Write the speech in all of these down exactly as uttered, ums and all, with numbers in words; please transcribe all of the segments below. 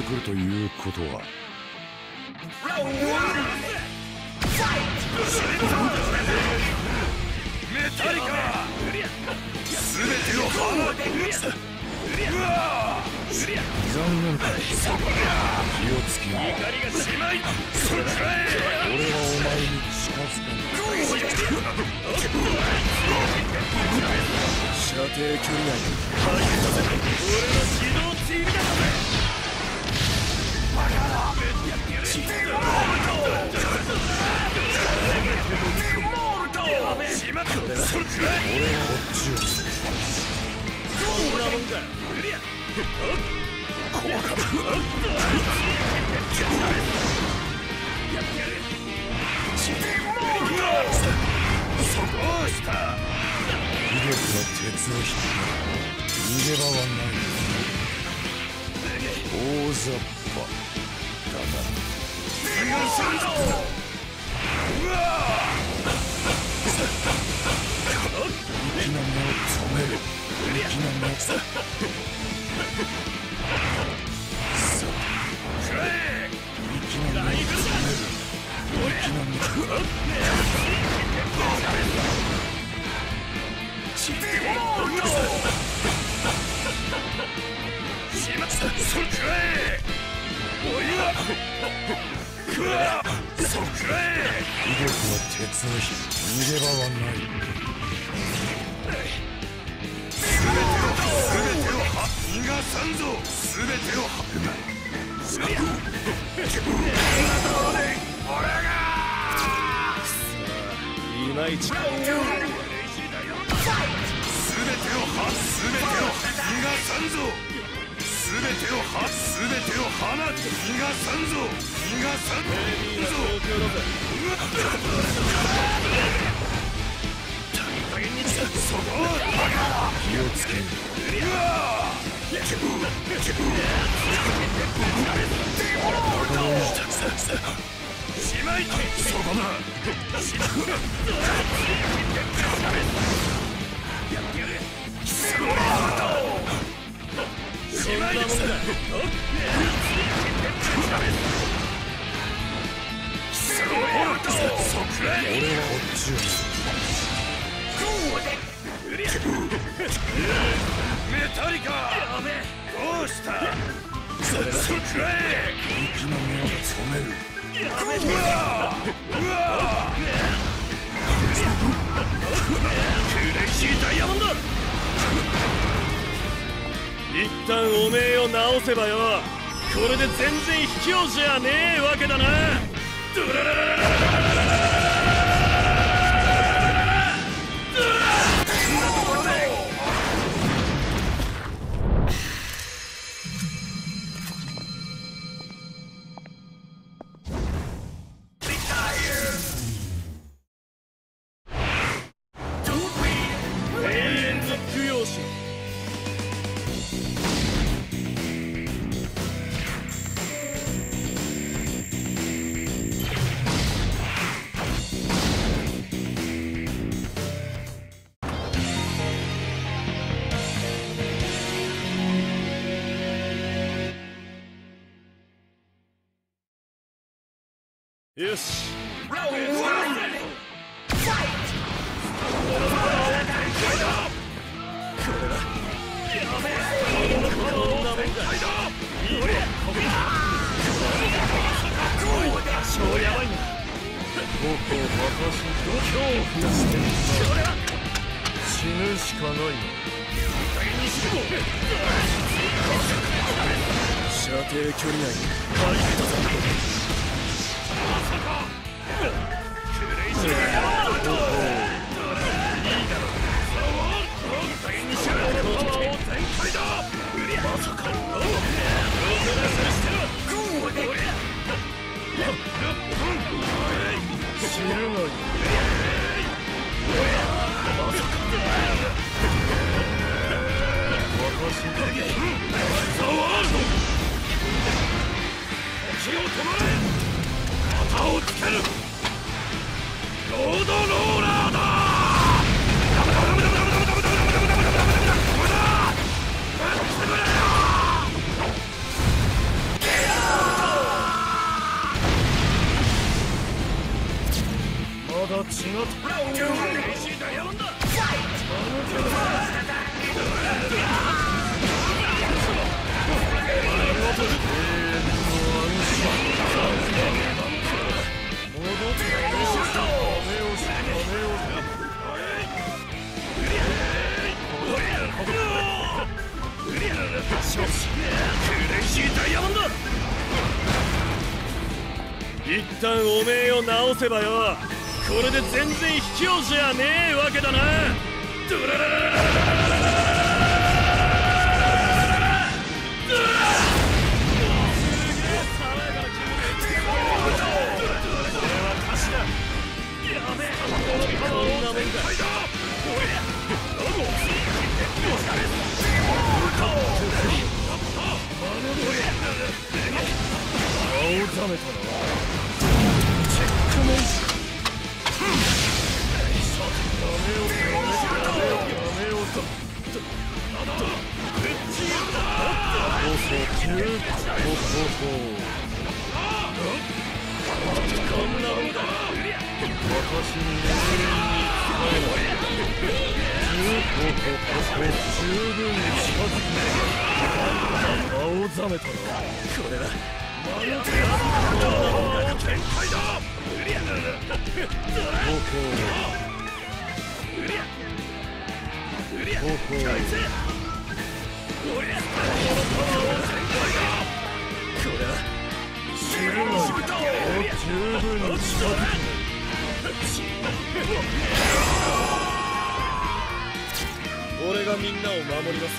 ってくるということはメタリカ全てを放つ。残念だ。気をつけろ。俺はお前に近づかない。射程距離内。俺の指導チームだぜ。バカだ。しまった。俺はこっちを。こんなもんか。怖かった。そうした。威力は鉄を引く。逃げ場はない。大雑把だな。逃がすんぞ。うわ息の根を止める。息の根をさあ息の根を止める。息の根をしまったそれくらえおいはくわそれくらえ威力は鉄の火逃げ場はないすべてをすべてを逃がさんぞすべてをすべてを俺がいまいちかすべてをはすべてを逃がさんぞすべてをはすべてを放つ逃がさんぞ逃がさんぞそこ気をつけるしまいそこだしまいだ俺はこっちをメタリカどうしたそくらえ息の根を止めるうわうわクレイジーダイヤモンド一旦おめえを直せばよこれで全然卑怯じゃねえわけだなドララララララよし死ぬしかない射程距離内に入ったぞクレイジーダイヤモンドいいだろにしろパワーを全開だまさか知るがいいまさか私だけザワールド時を止まれ旗をつけるロードローラー一旦おめえを直せばよ、これで全然卑怯じゃねえわけだな。ドララララララ青ざめたな。チェックメイト。やめようやめようと。放送中。ほほほ。こんなもんだ。私に永遠に使えない。十ほほほ十分に近づく。青ざめたな。これだ。全開だ。ほほほほ。十分に近づく。俺がみんなを守ります。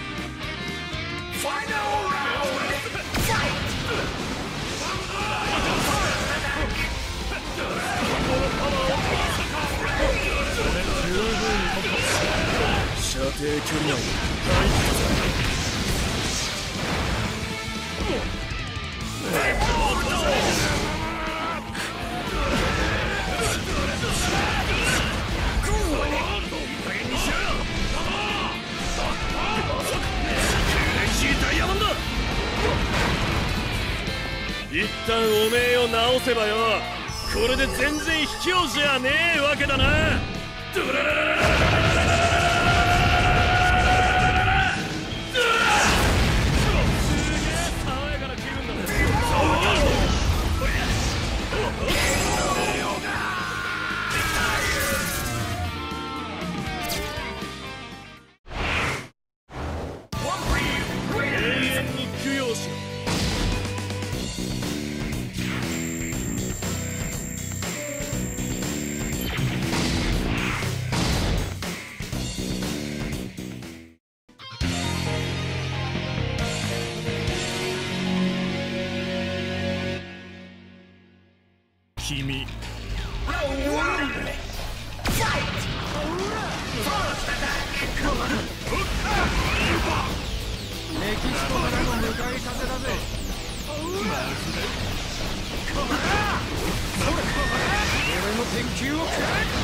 射程距離内一旦おめえを直せばよ、これで全然卑怯じゃねえわけだな。ドラララララ君。メキシコからの向かい風だぜ。俺の鉄球を食らえ。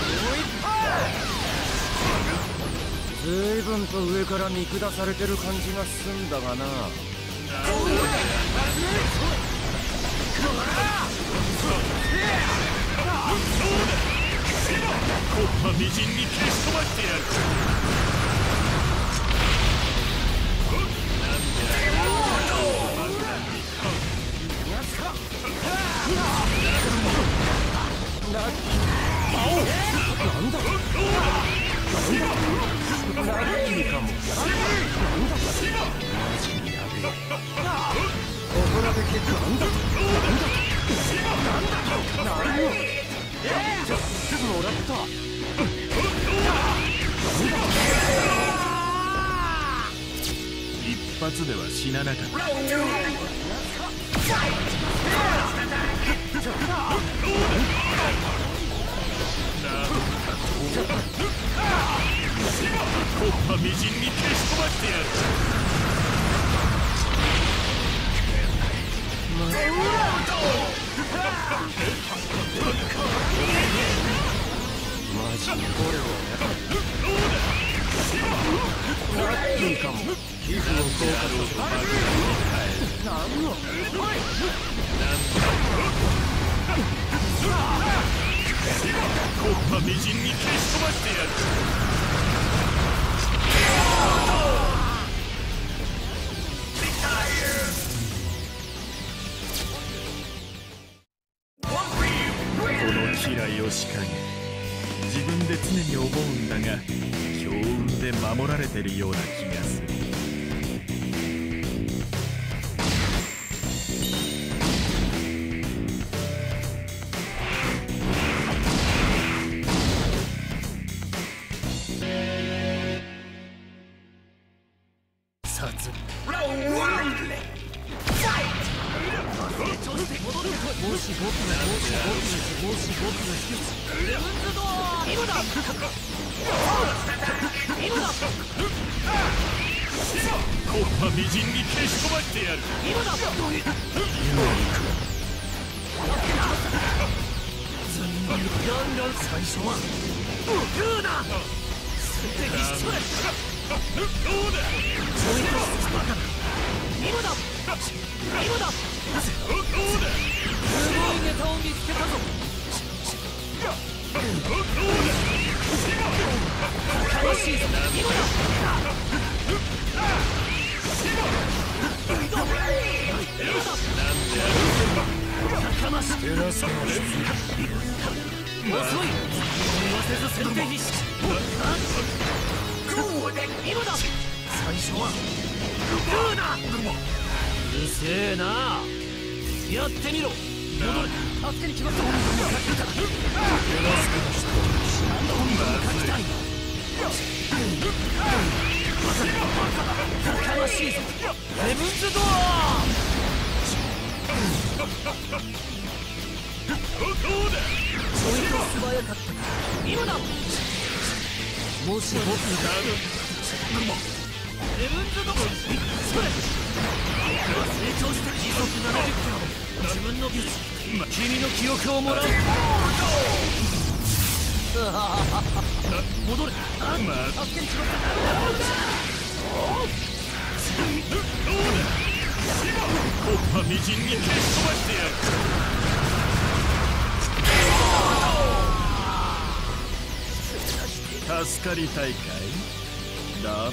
随分と上から見下されてる感じがすんだがな。コッパみじんに消し飛ばしてやる。なんだラッキーかも。マジにやべえ。ここらで結構なんだとなんだとなんだとちょっともらった。一発では死ななかった。コッパみじんに消し飛ばしてやる。マジにこれはラッキーかも。皮膚を効果として何の木っ端みじんに消し飛ばしてやる。この嫌いを仕掛け、自分で常に思うんだが、強運で守られてるような気がする。 もし僕がもし僕がもし僕がレブンズドア今だ今だ木っ端みじんに消し飛ばしてやる。 今だガンガン最初はグーだ素敵それどうだそういうことバカだ今だ今だどうだすごいネタを見つけたぞ。楽しいぞ。今だ。高まし。 偉そうな人。 遅い。言わせず先手必死。今だ。最初はグーだ。うるせえな。やってみろ。戻る。助けに来ます。今度も書きたい。今度も書きたい。やかましいぞ。ヘブンズドア。 どうだ。 ちょいと素早かった。今だ。もし僕がヘブンズドア。それ。成長した時速ななじゅっキロ。自分の技術、君の記憶をもらう。戻れ。助けに来ます。 どうだ。木っ端みじんに消し飛ばしてやる。助かりたいかい。ダメだ。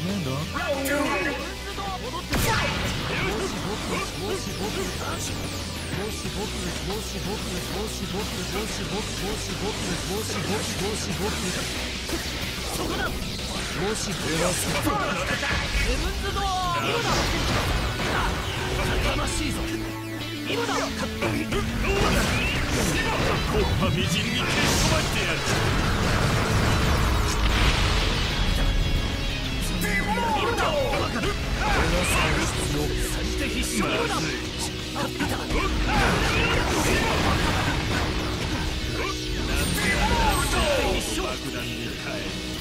戻ってきた。もし僕もし僕もし僕もし僕もし僕もし僕もし僕もし僕もし僕そこだ。もし僕がヘブンズドア今だ。やかましいぞ。今だ。 木っ端みじんに消し飛ばしてやる。 今だ。バカだ。最低必死。今だ。 爆弾に変え。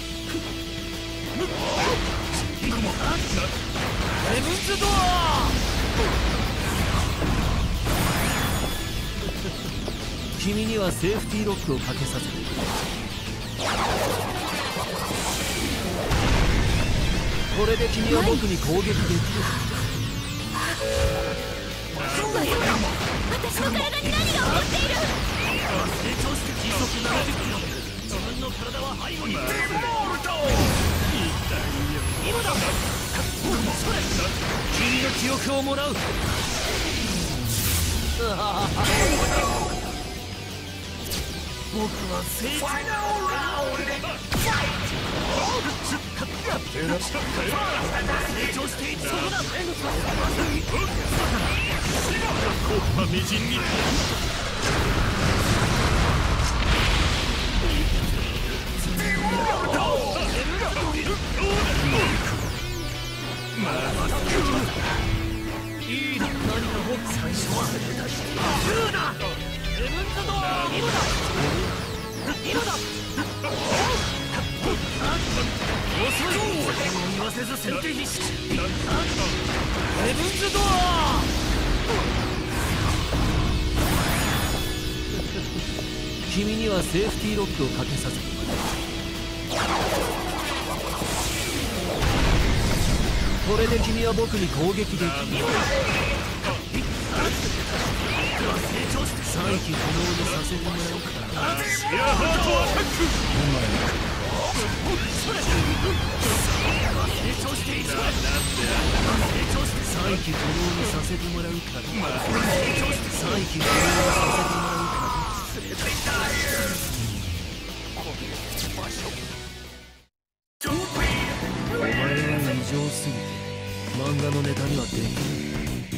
ヘブンズドア。君にはセーフティーロックをかけさせる。これで君は僕に攻撃できる。 そうだよ。私の体に何が起こっている。 成長して時速ななじゅっキロ。自分の体は背後に。今だ。それ。君の記憶をもらう。僕は成長。成長している。そこだ。 木っ端みじんに。 いいな。何が僕最初はグーだ。ヘブンズドア今だ。今だ。遅い。言わせず先手必死。ヘブンズドア。君にはセーフティーロックをかけさせる。これで君は僕に攻撃できる。 再起不能にさせてもらうからな。 シアハートアタック。 再起不能にさせてもらうから再起不能にさせてもらうからお前は異常すぎて漫画のネタにはできない。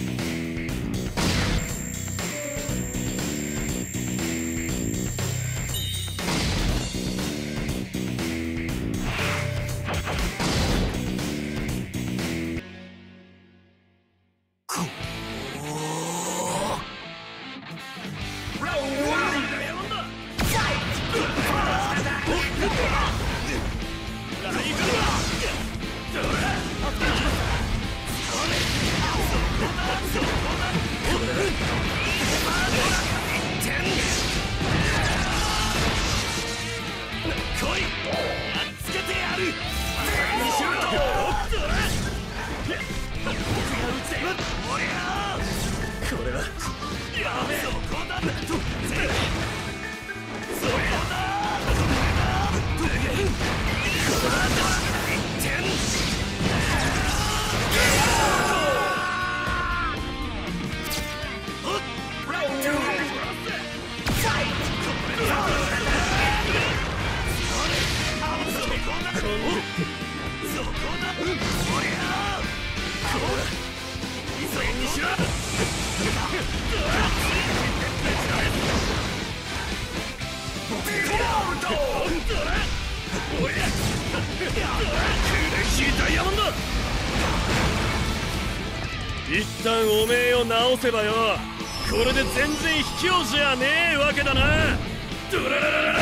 一旦おめえを直せばよ、これで全然卑怯じゃねえわけだな。ドララララララ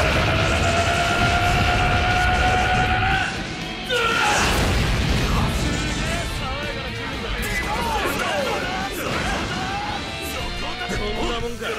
こんなもんか。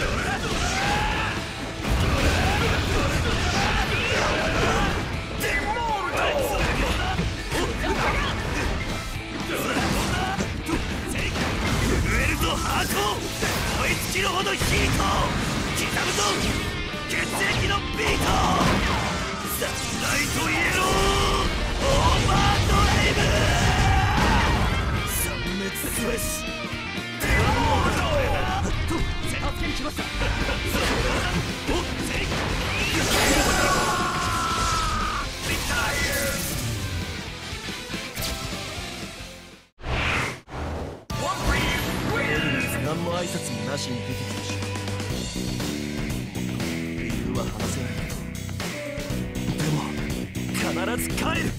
ハート燃え尽きるほどヒート刻むぞ血液のビートサンライトイエローオーバードライブ三滅スウェスデモード助けに来ました。おっセイリタイア何も挨拶もなしに出てきたし、理由は話せないけど、でも必ず帰る。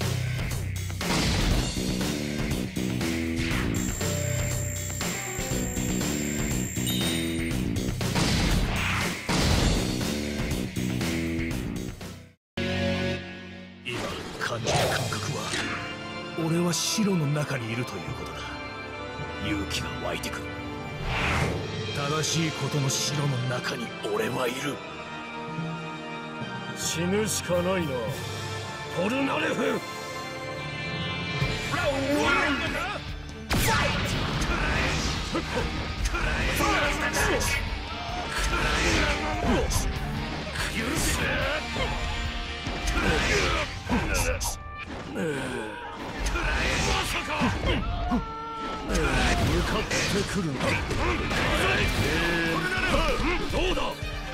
今感じた感覚は、俺は城の中にいるということだ。勇気が湧いてくる。正しいことの城の中に俺はいる。死ぬしかないな、ポルナレフ。向かってくるんだ。どうだ。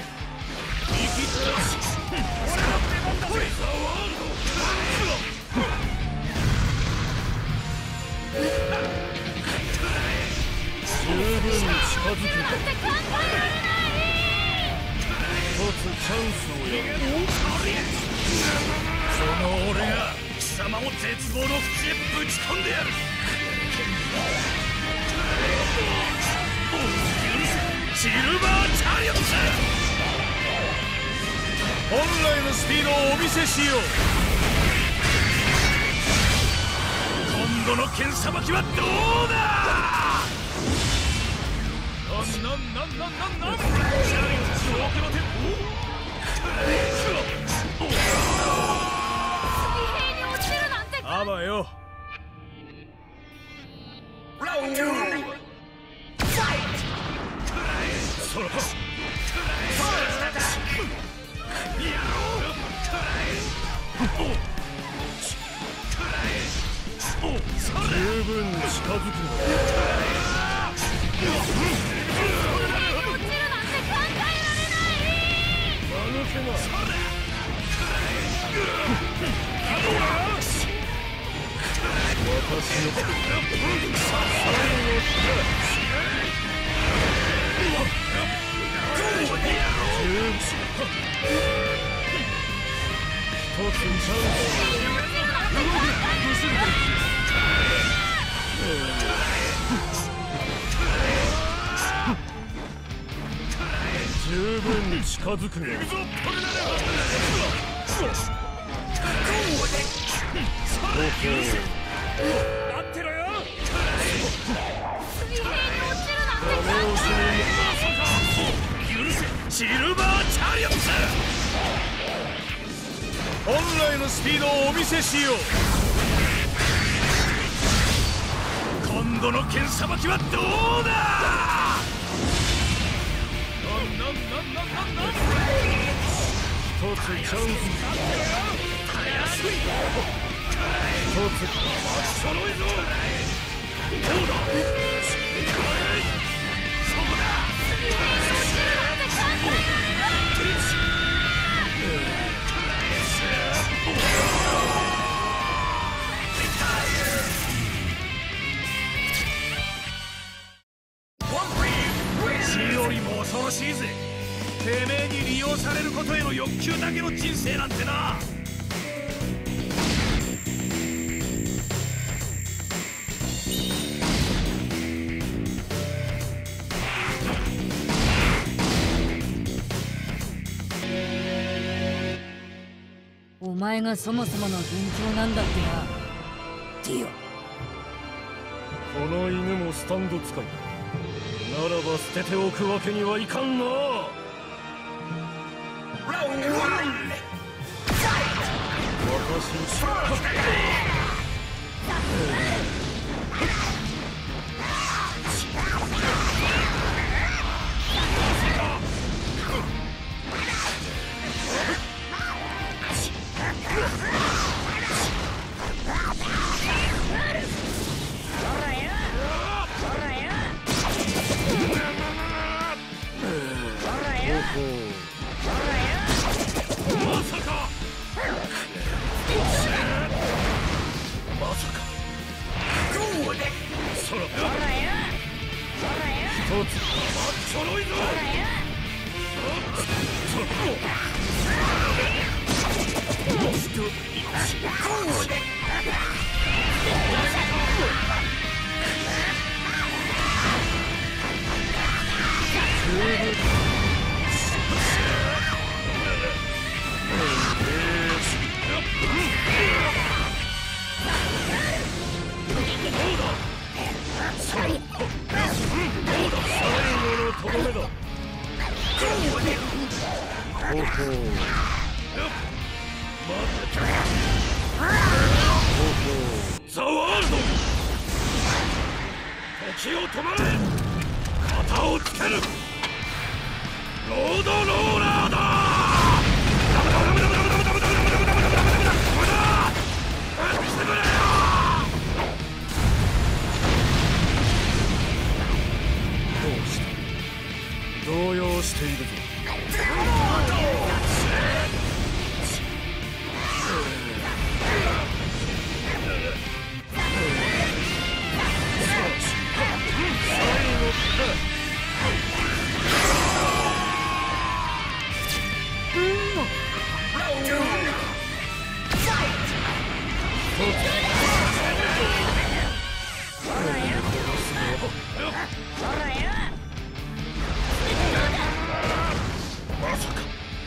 十分近づく。一つチャンスをやる。その俺が貴様を絶望の淵へぶち込んでやる。シルバーチャリオット。本来のスピードをお見せしよう。今度の剣さばきはどうだ。なんなんなんなんなんなん。チャリオットの奥の手。 水平に落ちるなんて。 あばよ。 十分に近づくの十分に近づくね。 待ってろよ。 許せシルバーチャリオット。本来のスピードをお見せしよう。今度の剣さばきはどうだ。一つチャンス。一つ揃いぞ。どうだ。そこだ。死よりも恐ろしいぜ。てめえに利用されることへの欲求だけの人生なんてな。 お前がそもそもの元凶なんだってな、ディオ。 この犬もスタンド使いならば捨てておくわけにはいかんな。私にザワールド、時を止まれ。肩をつける。ロードローラーだ。どうした。動揺しているぞ。まさか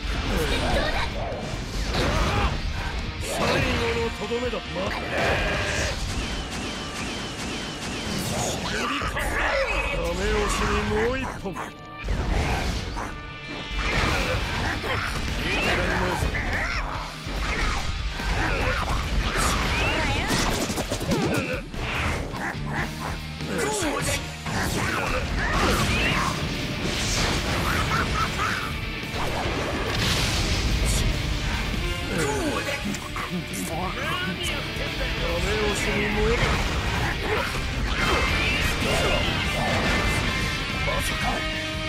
最後のとどめだ。待ってダメ押しにもう一本。 押しに燃える。まさか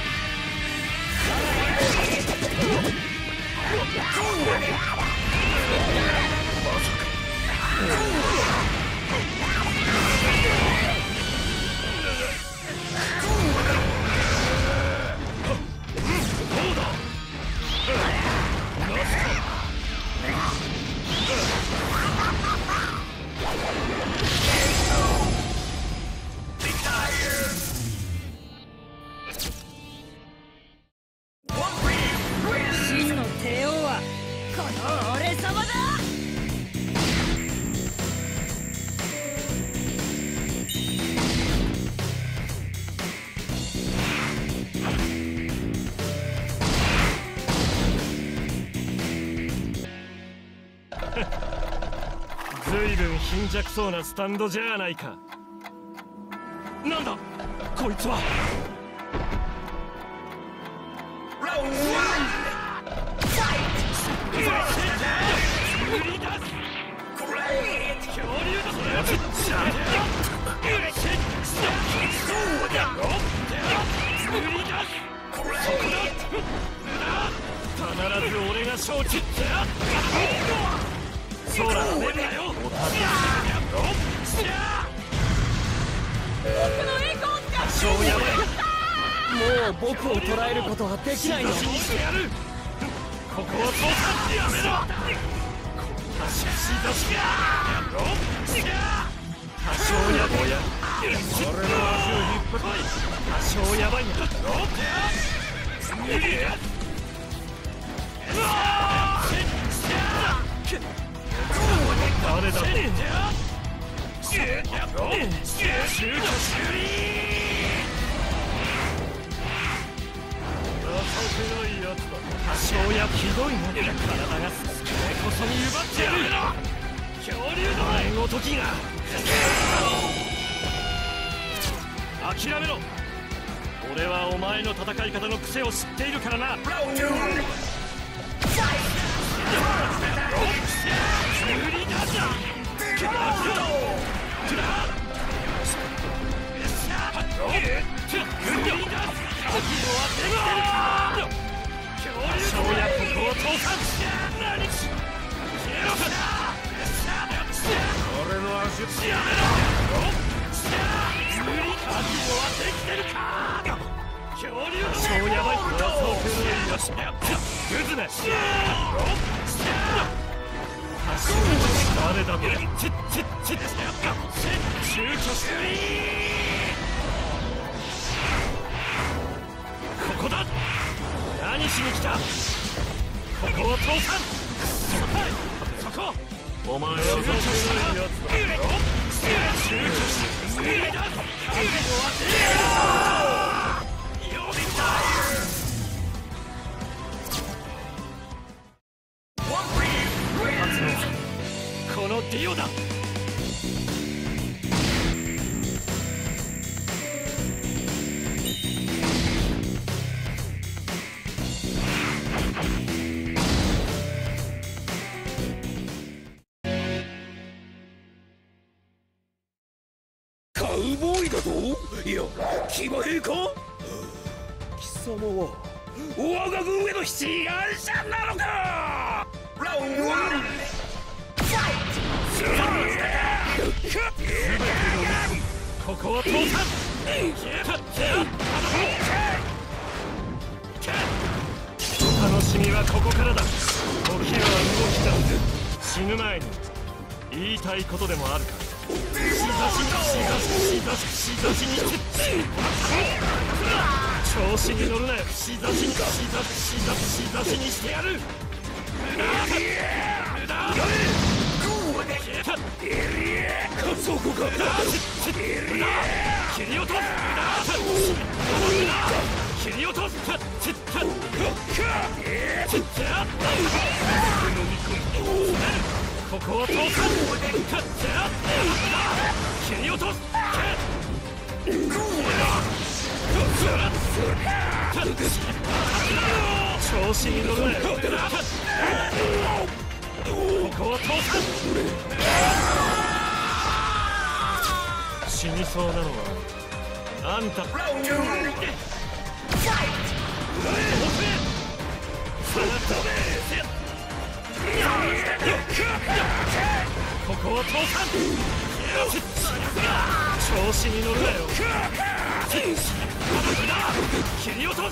真の帝王はこの俺様だ。 ずいぶん貧弱そうなスタンドじゃないか。なんだこいつは。必ず俺が承知。そうだねだよ。多少やばい。もう僕を捉えることはできないの。ここは通さんやめろ。多少やぼや。俺の足を引っ張る。多少やばいな。誰だ。多少やひどいな。体がすっげえこそに奪ってやる。恐竜の前ごときが。諦めろ。俺はお前の戦い方の癖を知っているからな。無理だぞ。俺の足やめろ。無理覚悟はできてるか。恐竜の超やばい。グズメ。誰だこれ。チッチッチッ。躊躇してる。ここだ。何しに来た。ここは通さん。そこ。お前は躊躇しないやつだ。躊躇して無理だ。覚悟はできる。呼びたい。このディオだ。 カウボーイだと。いや騎馬兵か。貴様は我が軍への志願者なのか。ラウンドワン。 ここは通さん。楽しみはここからだ。時は動きだ。死ぬ前に言いたいことでもあるか。しざししざししざししざしに調子に乗るなよ。しざしにしざししざししざしにしてやる。無駄そこか。 切り落とす。切り落とす。ここは通さん。切り落とす。調子に乗るなよ。 ここは通さん。死にそうなのはあんた。ここは通さん。調子に乗るなよ。切り落とす。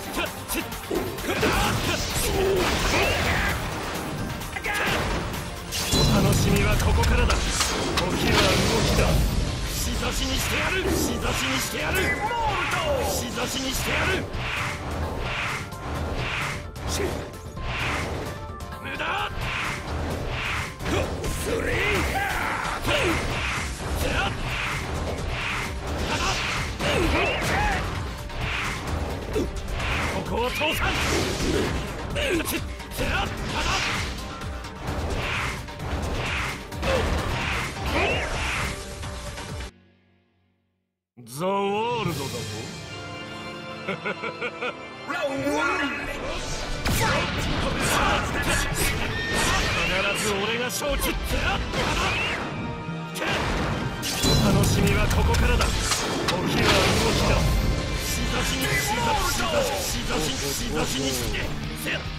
お楽しみはここからだ。時は動きだ。しざしにしてやる。しざしにしてやる。しざしにしてやる。無駄。それ。ここは通さん。ザ・ワールドだぞ。必ず俺が勝利。お楽しみはここからだ。時は動きだ。しざしにしざししざししざししざしにしてせっ。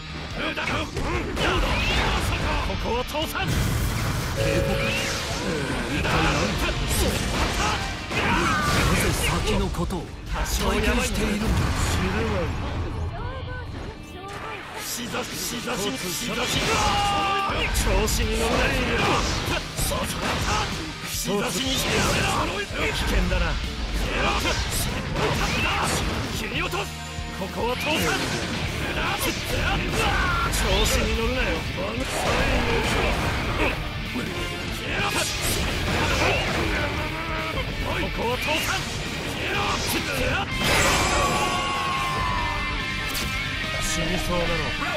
ここは通さん。 なぜ先のことを体験しているんだ。 しざししざしにしざし。調子に乗らないよ。しざしにしてやめろ。危険だな。切り落とす。ここは通さん。調子に乗るなよ。ここは通さん。死にそうなの。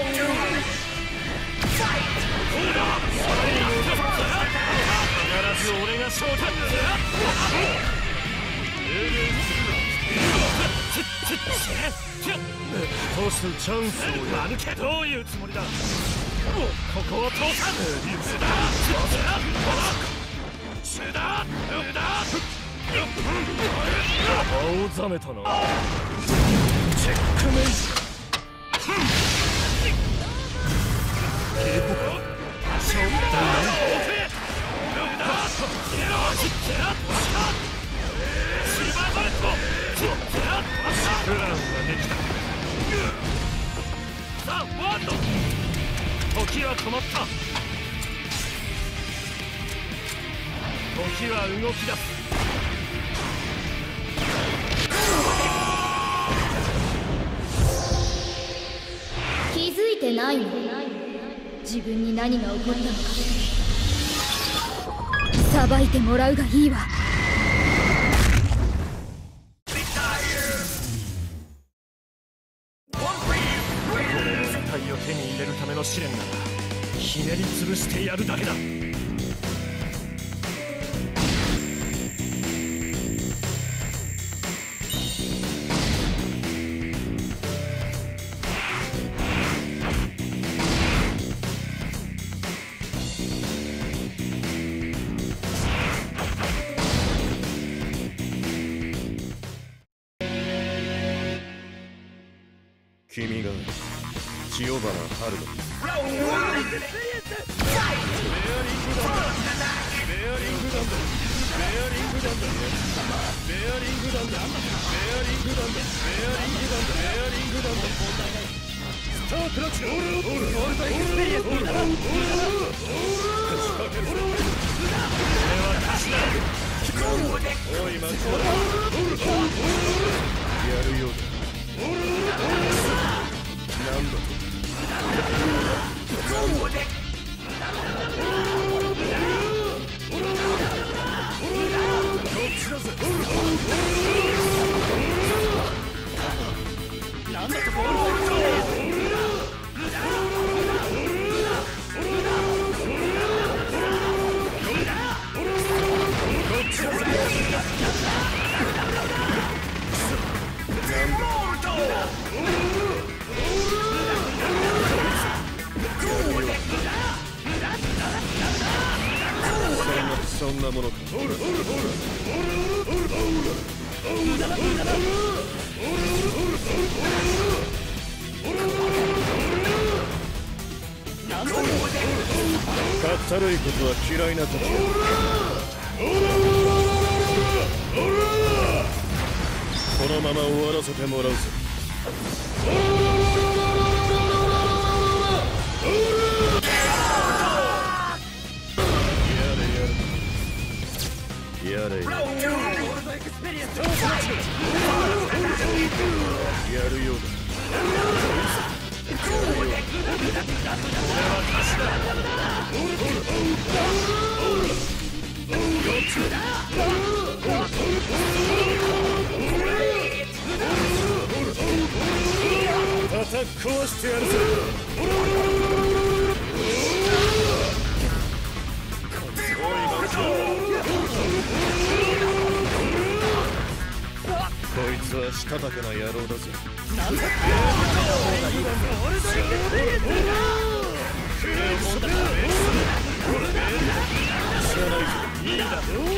必ず俺が勝利。通すチャンスをやるけど。どういうつもりだ。ここは通さん。青ざめたな。チェックメイト。警告勝負だね。プランができた。さあワンド。時は止まった。時は動き出す。 気づいてないの。自分に何が起こったのか。裁いてもらうがいいわ。 体を手に入れるための試練ならひねり潰してやるだけだ。 君が千代花春の。やるようだ。何度なんだとここっちだぜ。 そんなものか。かったるいことは嫌いな時だ。このまま終わらせてもらうぞ。やれやれやれやるようだ。叩き壊してやるぞ。こいつはしたたかな野郎だぜ。知らないぞ。いいだ。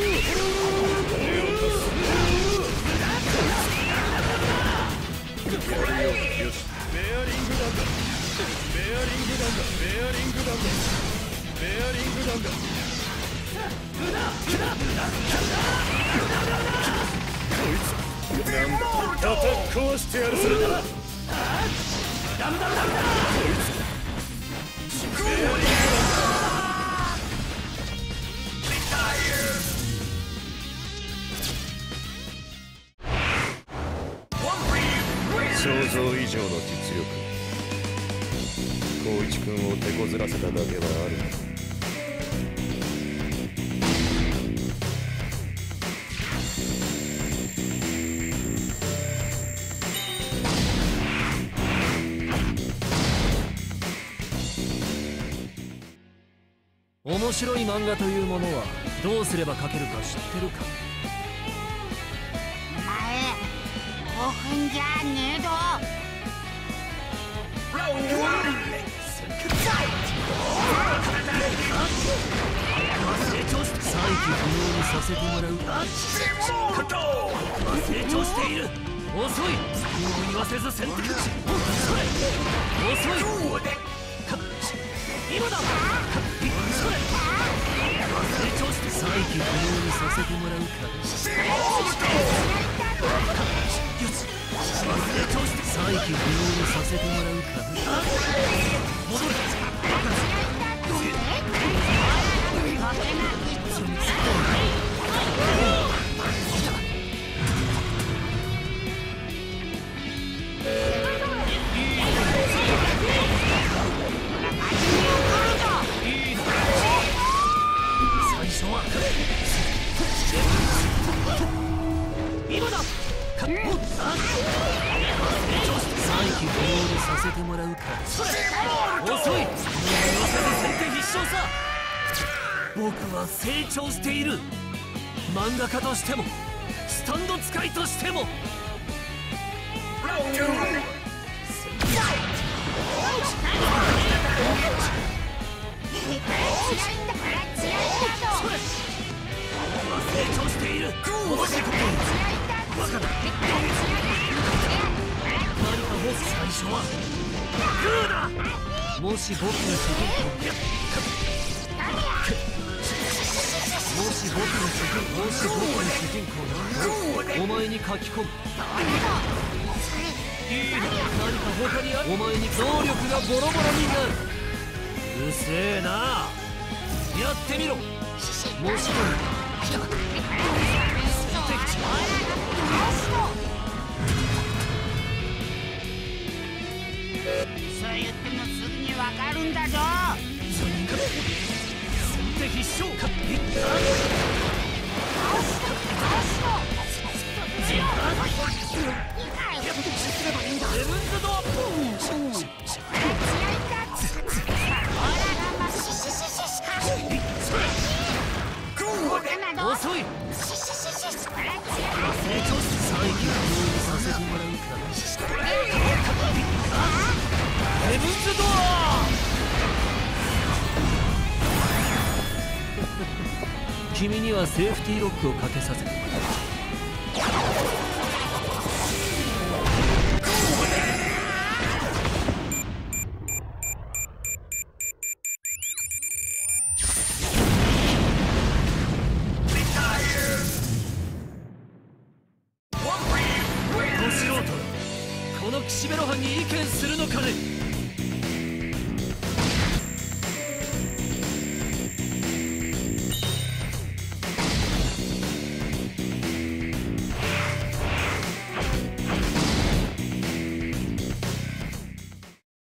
よし。ベアリング弾だ。ベアリング弾だ。ベアリング弾だ。ベアリング弾だ。こいつなんだ。叩き壊してやるぞ。ダメダメダメだ。こいつベアリング弾だ。想像以上の実力。光一君を手こずらせただけはある。 面白い漫画というものはどうすれば描けるか知ってるか。 ごふんじゃねえど。 再起不能にさせてもらう。成長している。遅い。隙を言わせず選択肢。遅い。今だ。成長して再起不能にさせてもらうか。よし。成長して再起不能にさせてもらうか。戻る。最初は今だ。再起不能にさせてもらうか。遅い。先手必勝さ。僕は成長している。漫画家としてもスタンド使いとしても。成長している。戻してくれ。バカだ。何かも最初はグーだ。もし僕が主人公もし僕の主人公もし僕の主人公ならお前に書き込む。いいな。何か他にある。お前に能力がボロボロになる。うせえな。やってみろ。もしもそう言ってもすぐにわかるんだぞ。 先手必勝か。ヘブンズドアップ。遅い。成長して再起不能にさせてもらうか。ヘブンズドア。 君にはセーフティーロックをかけさせてこの素人この岸辺露伴に意見するのかね。